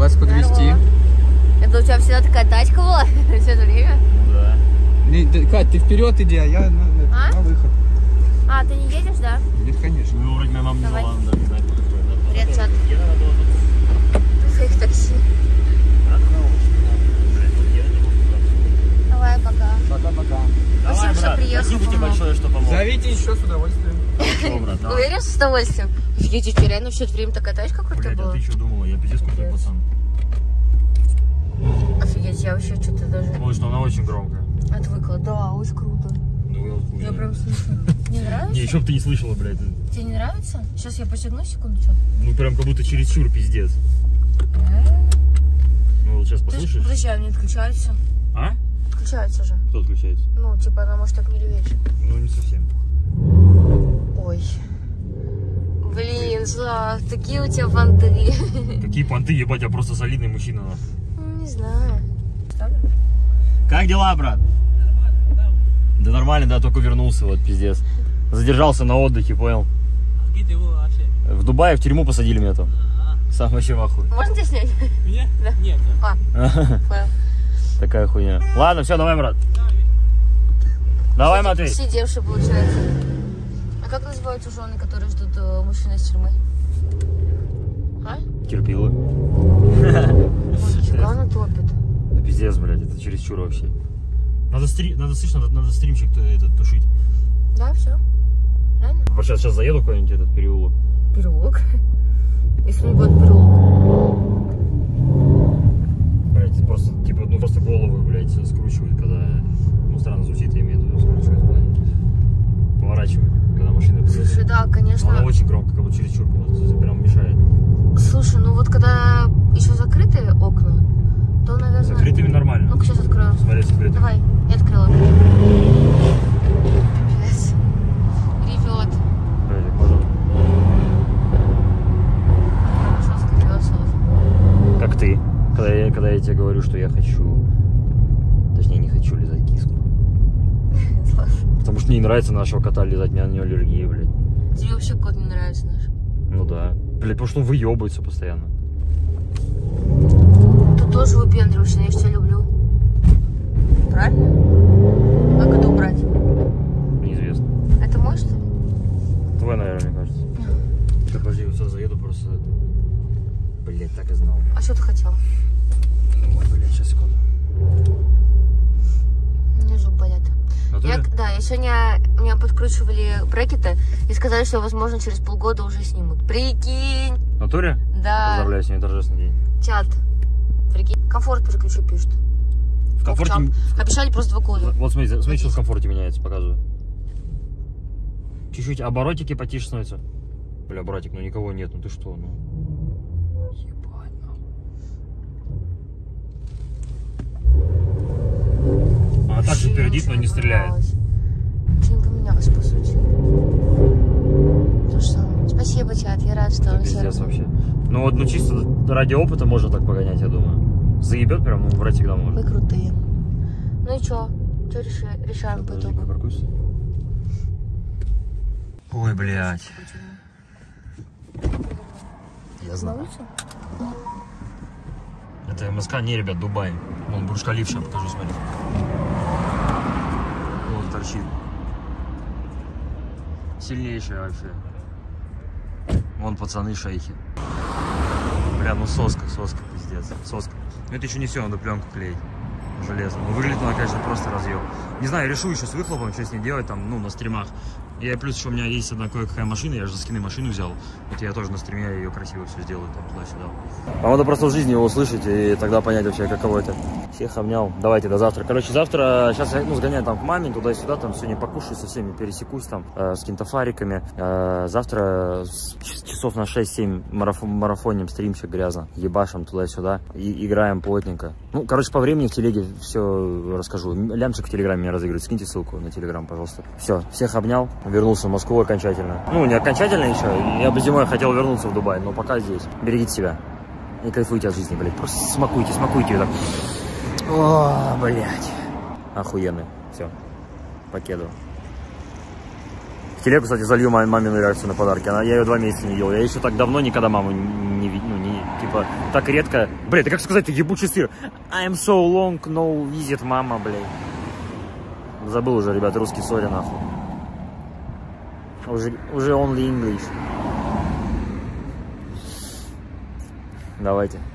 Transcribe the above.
вас подвезти. Это у тебя всегда такая тачка была все это время? Ну да. Кать, ты вперед иди, а я на выход. А, ты не едешь, да? Нет, конечно. Ну, вроде моя мама не Давай. знала, даже не знает, кто такой. Привет, чат. Где надо было? Их такси. Давай, пока. Пока-пока. Давай, что брат, приехал, спасибо тебе помог. большое, что помог. Зовите еще с удовольствием. Хорошо, брат, давай. Уверен, с удовольствием? Офигеть, у тебя реально все это время такая тачка крутая Блядь, а была? ты что думала? Я пиздец крутой пацан. Офигеть, я вообще что-то даже Ой, что она очень громкая. отвыкла. Да, очень круто. Ну, я хуй. Я прям слышу. Не нравится? Не, еще бы ты не слышала, блядь. Тебе не нравится? Сейчас я посягну секунду, что? Ну, прям как будто чересчур пиздец. Ну, вот сейчас послушаешь. Подожди, а не отключается? А? Отключается же. Кто отключается? Ну, типа, она может так не реветь. Ну, не совсем. Ой. Блин, Слав, такие у тебя понты. Какие понты, ебать, я просто солидный мужчина. Ну, не знаю. Ставлю? Как дела, брат? Да нормально, да, только вернулся, вот, пиздец. Задержался на отдыхе, понял? Где ты был вообще? В Дубае в тюрьму посадили меня там. Сам вообще в ахуе. Можно тебя снять? Меня? Да. Нет. А, понял. Такая хуйня. Ладно, все, давай, брат. Давай, Матвей. Сидевший, получается. А как называются жены, которые ждут мужчины из тюрьмы? А? Терпилы. Ой, нифига она топит. Да пиздец, блядь, это чересчур вообще. Надо стримчик этот тушить. Да, все. Правильно? Вот сейчас заеду в какой-нибудь этот переулок. Переулок. Если не будет переулок. Блядь, просто, типа, ну просто голову, блядь, скручивает, когда, ну странно звучит, я имею в виду, скручивает, когда поворачивает, когда машина подъезжает. Слушай, да, конечно. Она очень громко, как будто чересчур, как будто прям мешает. Слушай, ну вот когда еще закрытые окна, то, наверное... Закрытыми нормально. Ну-ка, сейчас открою. Смотри, закрытыми. Давай, я открыла. Yes. Ревет. Блядь, можно. Жестко ревет, Слав. Как ты, когда я тебе говорю, что я хочу, точнее не хочу лизать киску. Слав. Потому что мне не нравится нашего кота лизать, у меня на него аллергия, блядь. Тебе вообще кот не нравится наш? Ну да. Блядь, потому что он выебывается постоянно. Ты тоже выпендриваешься, я же тебя люблю. Правильно? Как это убрать? Неизвестно. Это мой, что ли? Твой, наверное, мне кажется. Сейчас, подожди, вот сейчас заеду просто. Блядь, так и знал. А что ты хотел? Ой, блядь, сейчас, секунду. Мне зуб болят. Я сегодня меня подкручивали брекеты и сказали, что, возможно, через полгода уже снимут. Прикинь! В натуре? Да. Поздравляю, сегодня торжественный день. Чат. Прикинь. Комфорт переключу, пишут. В комфорте... Обещали просто 2 года. Вот смотри, что в комфорте меняется, показываю. Чуть-чуть оборотики потише становятся. Бля, братик, ну никого нет, ну ты что, ну. Ебать, нахуй. Она также пердит, но не стреляет. Ничего не поменялось, по сути. То же самое. Спасибо, чат, я рад, что Это он все пиздец равно. вообще. Ну вот, ну чисто ради опыта можно так погонять, я думаю. Заебет прям, ну брать всегда можно. Вы крутые. Ну и чё? Чё решаем по итогу? Припаркуйся. Ой, блядь. Я На знаю. улицу? Это МСК, не, ребят, Дубай. Вон Бурдж-Халиф, сейчас покажу, смотри. Вот торчит. Сильнейшая вообще. Вон пацаны шейхи. Бля, ну соска, пиздец. Соска. Но это еще не все, надо пленку клеить. Железно. Ну, выглядит она, конечно, просто разъем. Не знаю, решу еще с выхлопом, что с ней делать там, ну, на стримах. И плюс еще у меня есть одна кое-какая машина, я же за скины машину взял. Вот я тоже на стриме ее красиво все сделаю, там, туда-сюда. Вам надо просто в жизни его услышать и тогда понять вообще, каково это. Всех обнял. Давайте до завтра. Короче, завтра, сейчас я, ну, сгоняю там к маме, туда-сюда, там, сегодня покушаю со всеми, пересекусь там, с какими-то фариками. Завтра часов на 6-7 марафоним, стримчик грязно, ебашим туда-сюда и играем плотненько. Ну, короче, по времени в телеге все расскажу. Лямчик в телеграме меня разыгрывает, скиньте ссылку на телеграм, пожалуйста. Все, всех обнял, вернулся в Москву окончательно. Ну, не окончательно еще, я бы зимой хотел вернуться в Дубай, но пока здесь. Берегите себя и кайфуйте от жизни, блядь, просто смакуйте ее так. О, блядь. Охуенно. Все, покеду. В телегу, кстати, залью мамину реакцию на подарки. Я ее 2 месяца не ел. Я еще так давно никогда маму не видел, ну, не, типа, типа, так редко. Блядь, да как сказать, ты ебучий сыр? I'm so long, no visit, мама, блядь. Забыл уже, ребят, русский, сори, нахуй. Уже only English. Давайте.